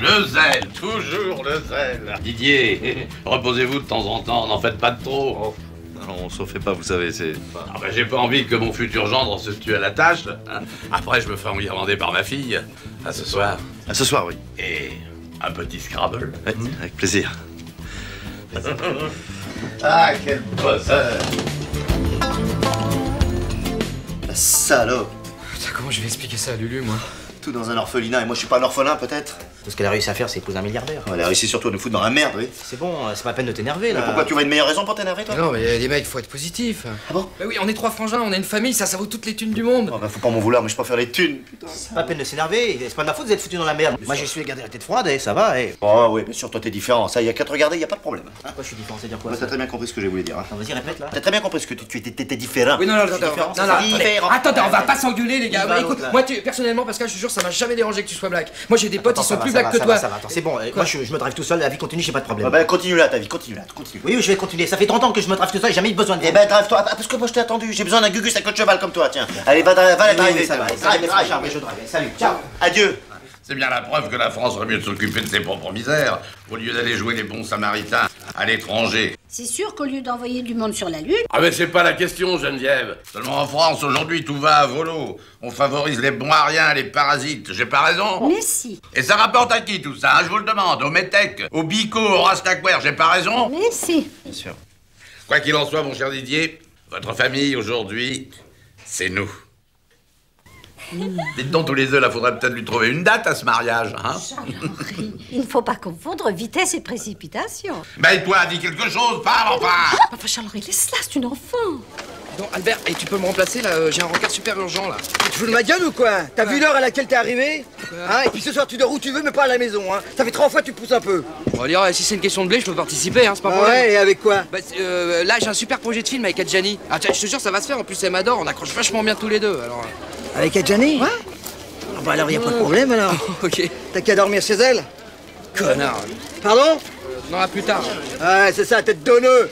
Le zèle, toujours le zèle. Didier, reposez-vous de temps en temps, n'en faites pas de trop. Non, on s'en fait pas, vous savez, c'est... Ah ben, j'ai pas envie que mon futur gendre se tue à la tâche. Après, je me ferai enguirlander par ma fille. À ce soir. À ce soir, oui. Et un petit Scrabble. Ouais, avec plaisir. Ah, quel bosseur. La salope. Putain, comment je vais expliquer ça à Lulu, moi? Tout dans un orphelinat, et moi je suis pas un orphelin, peut-être? Tout ce qu'elle a réussi à faire, c'est épouser un milliardaire. Elle a réussi surtout à nous foutre dans la merde, oui. C'est bon, c'est pas la peine de t'énerver, là. Mais pourquoi tu vois une meilleure raison pour t'énerver, toi? Non, mais les mecs, faut être positif. Ah bon? Bah oui, on est 3 frangins, on a une famille, ça vaut toutes les thunes du monde. Oh, bah faut pas m'en vouloir, mais je peux faire les thunes, putain. C'est pas la peine de s'énerver, c'est pas de ma faute, vous êtes foutus dans la merde. Moi, j'ai su garder la tête froide, et ça va, et... Oh, oui, bien sûr, toi t'es différent, ça, y a qu'à te regarder, y a pas de problème. Hein? Pourquoi je suis différent, c'est dire quoi, Bah, ça? t'as très bien compris ce que je voulais dire, hein. Attends, vas-y, répète, là. T'as très bien compris ce que tu étais différent. Oui, non, différent, attendez, on va pas s'engueuler, les gars. Il va Écoute, l'autre, là. moi, personnellement, Pascal, je te jure, ça m'a jamais dérangé que tu sois black. Moi, j'ai des potes, ils sont plus black que toi. Ça va, attends, c'est bon, moi, je me drive tout seul, la vie continue, j'ai pas de problème. Ah bah continue là ta vie, continue là, continue. Oui, je vais continuer, ça fait 30 ans que je me drive tout seul, j'ai jamais eu besoin de... Eh ben drive-toi, parce que moi je t'ai attendu, j'ai besoin d'un gugus à queue de cheval comme toi, tiens. Allez, va driver, ça va, drive. je drive, salut, ciao. Adieu. C'est bien la preuve que la France aurait mieux de s'occuper de ses propres misères, au lieu d'aller jouer les bons samaritains à l'étranger. C'est sûr qu'au lieu d'envoyer du monde sur la Lune... Ah mais c'est pas la question, Geneviève. Seulement en France, aujourd'hui, tout va à volo. On favorise les bons à rien, les parasites. J'ai pas raison? Mais si. Et ça rapporte à qui tout ça, hein, je vous le demande? Au METEC, au Bico, au Rastaquaire, j'ai pas raison? Mais si. Bien sûr. Quoi qu'il en soit, mon cher Didier, votre famille, aujourd'hui, c'est nous. Dites donc tous les deux, là, faudrait peut-être lui trouver une date à ce mariage, hein? Charles-Henri, il ne faut pas confondre vitesse et précipitation. Ben toi, dis quelque chose, parle enfin! Enfin, Charles-Henri, laisse-la, c'est une enfant. Non, Albert, et tu peux me remplacer, là, j'ai un rencard super urgent, là. Tu te fous de ma gueule ou quoi? T'as vu l'heure à laquelle t'es arrivé? Hein? Et puis ce soir tu dors où tu veux mais pas à la maison, hein? Ça fait 3 fois que tu pousses un peu. On va dire, si c'est une question de blé, je peux participer, hein, c'est pas Ah problème. ouais, et avec quoi? Bah, là, j'ai un super projet de film avec Adjani. Ah, tiens, je te jure, ça va se faire, en plus, elle m'adore, on accroche vachement bien tous les deux, alors... Avec Adjani? Ouais. Ah bah alors y a pas de problème alors. Ok. T'as qu'à dormir chez elle? Connard. Pardon? Non, à plus tard. Ouais, c'est ça, tête donneux.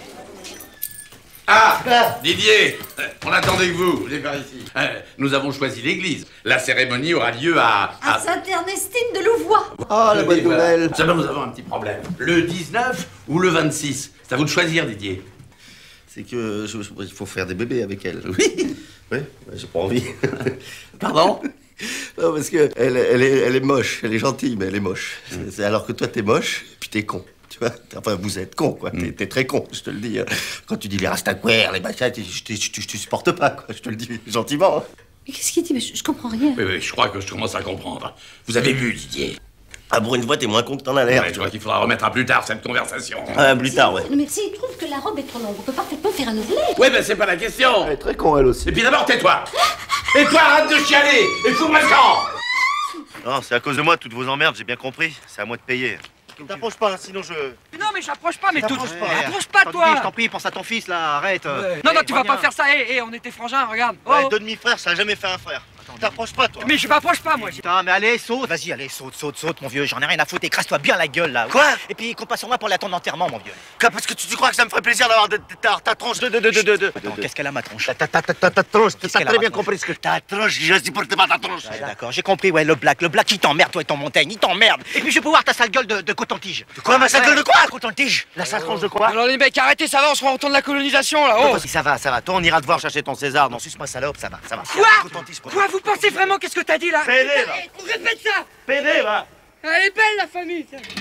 Ah, Didier, on attendait que vous, venez par ici. Nous avons choisi l'église. La cérémonie aura lieu à Sainte-Ernestine de Louvois. Oh la bonne nouvelle. Seulement, nous avons un petit problème. Le 19 ou le 26? C'est à vous de choisir, Didier. C'est que il faut faire des bébés avec elle. Oui. Oui, j'ai pas envie. Pardon? Non, parce que elle est moche, elle est gentille, mais elle est moche. Alors que toi, t'es moche, puis t'es con. Tu vois? Enfin, vous êtes con, quoi. T'es très con, je te le dis. Quand tu dis les rastaquaires, les machins, je supporte pas, quoi. Je te le dis gentiment. Mais qu'est-ce qu'il dit? Mais je comprends rien. Oui, je crois que je commence à comprendre. Vous avez vu, Didier? Ah, pour une fois, t'es moins con que t'en as l'air. Ouais, je crois qu'il faudra remettre à plus tard cette conversation. Ah, plus tard, ouais. Mais s'il trouve que la robe est trop longue, on peut parfaitement faire un ourlet. Oui, ben c'est pas la question. Elle est très con, elle aussi. Et puis d'abord, tais-toi. Et toi, arrête de chialer. Et fous-moi le camp. Non, c'est à cause de moi, toutes vos emmerdes, j'ai bien compris. C'est à moi de payer. T'approches pas, sinon je... Non mais j'approche pas, mais tout. T'approches Approche pas toi. Je t'en prie, pense à ton fils, là, arrête. Non, tu vas pas faire ça, on était frangins, regarde. Ouais, deux demi-frères, ça a jamais fait un frère. T'approches pas, toi. Mais je m'approche pas, moi. Putain, mais allez, saute. Vas-y, allez, saute, mon vieux. J'en ai rien à foutre. Écrase-toi bien la gueule, là. Quoi? Et puis, compte pas sur moi pour ton enterrement, mon vieux. Quoi, parce que tu crois que ça me ferait plaisir d'avoir ta tronche de... Attends, qu'est-ce qu'elle a, ma tronche? Ta tronche, Qu'est-ce t'as qu'elle a, très bien ma compris ce que... Ta tronche, je supporte pas ta tronche. Ouais, d'accord, j'ai compris, ouais, le black, il t'emmerde, toi et ton Montaigne, il t'emmerde. Et puis, je vais pouvoir ta sale gueule de coton-tige. De quoi, ma sale gueule de quoi? Coton-tige. La sale tronche de quoi? Alors, les mecs, arrêtez, ça va, on se rend au temps de la colonisation, là, oh. Ça va. Toi, on ira te voir chercher ton César. Non, suce-moi, salope, ça va. Quoi, vous pensez vraiment qu'est-ce que t'as dit là? Pédé, va. Répète ça. Pédé, va. Elle est belle la famille.